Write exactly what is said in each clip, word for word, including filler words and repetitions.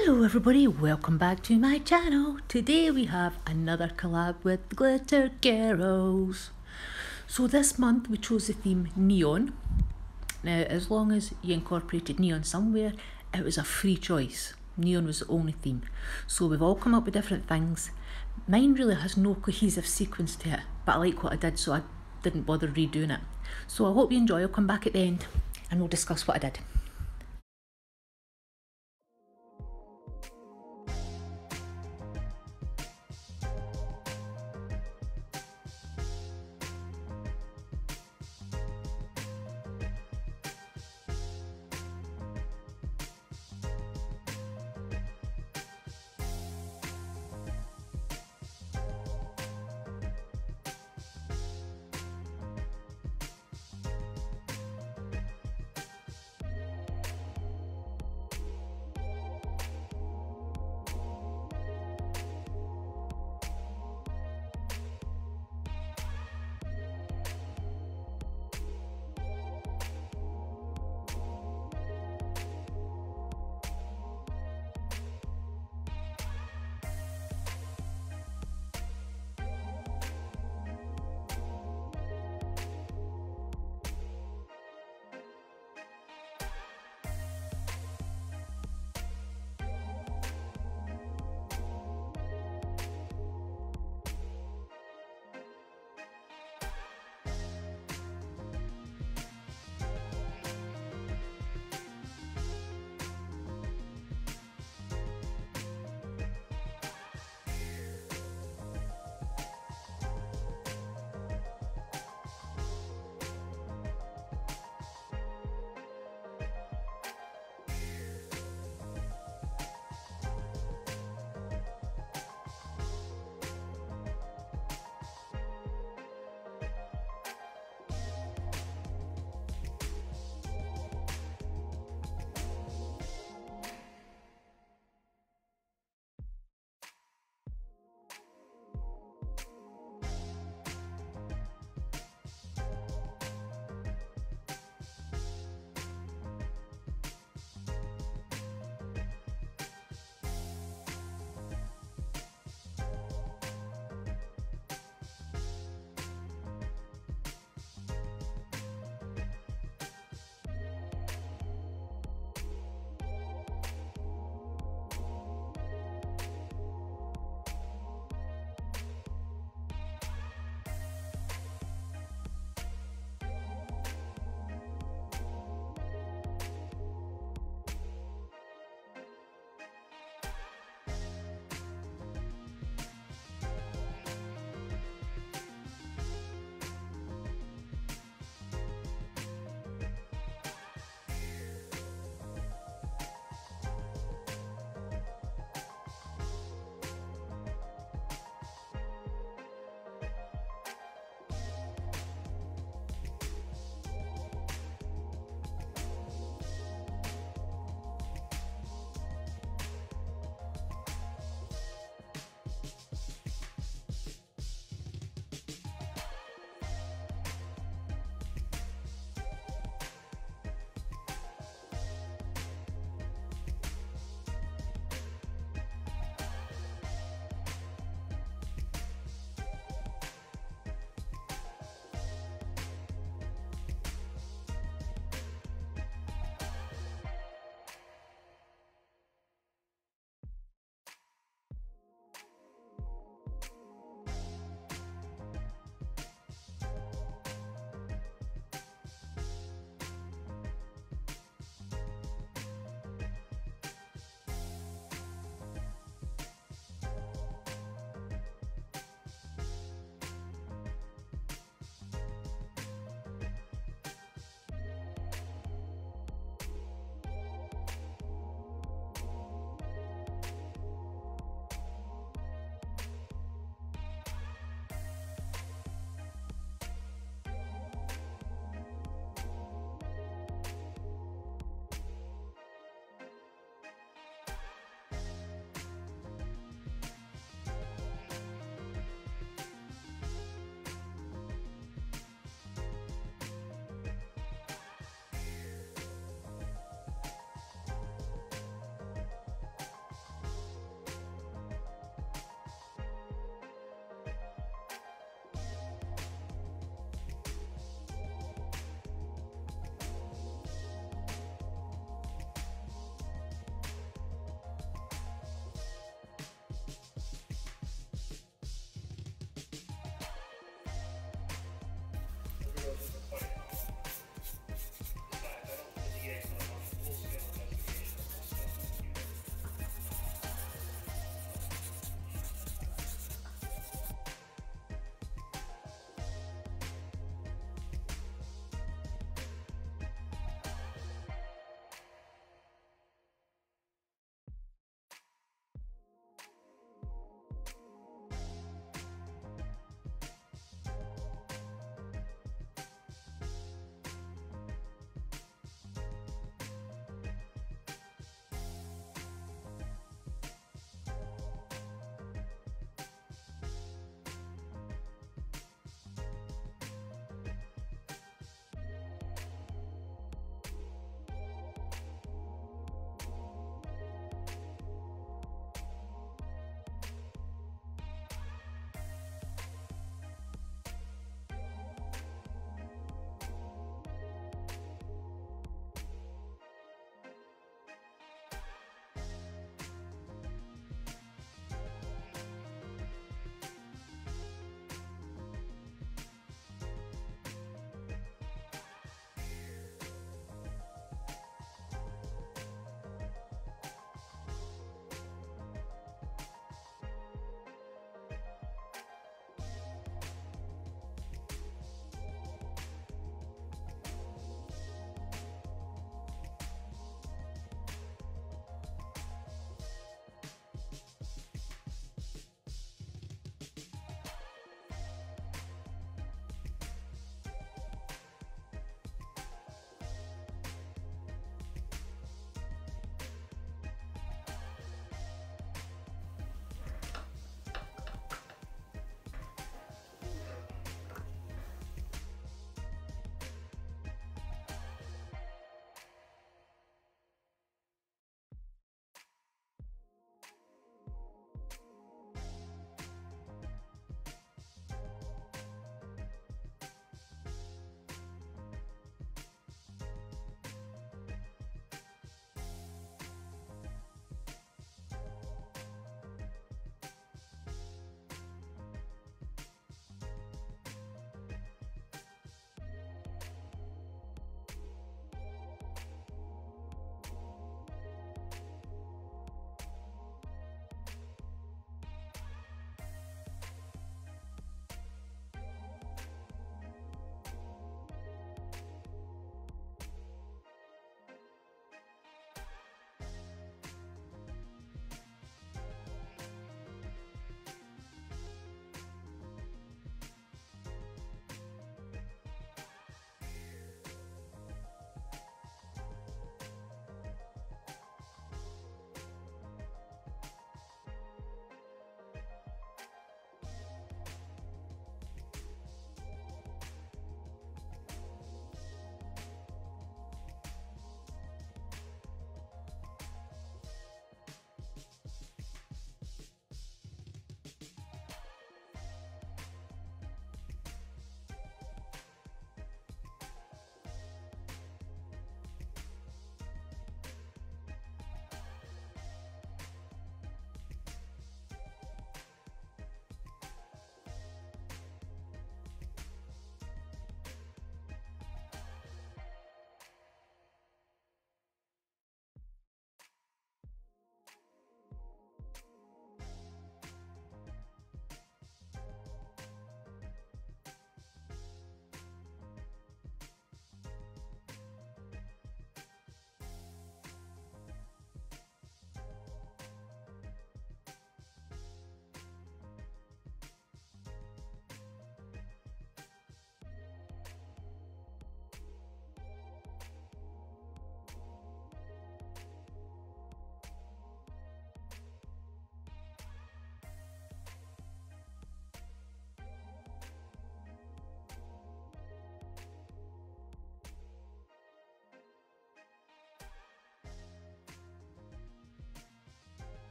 Hello everybody, welcome back to my channel. Today we have another collab with Glitter Girlz. So this month we chose the theme neon. Now as long as you incorporated neon somewhere, it was a free choice. Neon was the only theme. So we've all come up with different things. Mine really has no cohesive sequence to it, but I like what I did, so I didn't bother redoing it. So I hope you enjoy. I'll come back at the end and we'll discuss what I did.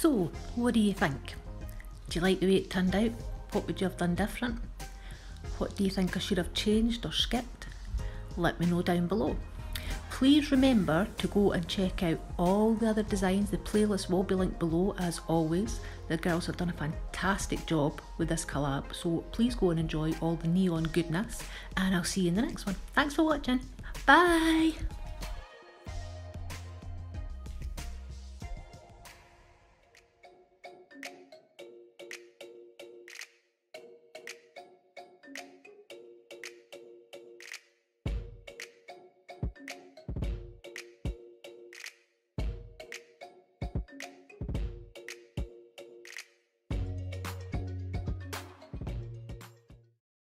So, what do you think? Do you like the way it turned out? What would you have done different? What do you think I should have changed or skipped? Let me know down below. Please remember to go and check out all the other designs. The playlist will be linked below as always. The girls have done a fantastic job with this collab, so please go and enjoy all the neon goodness, and I'll see you in the next one. Thanks for watching. Bye!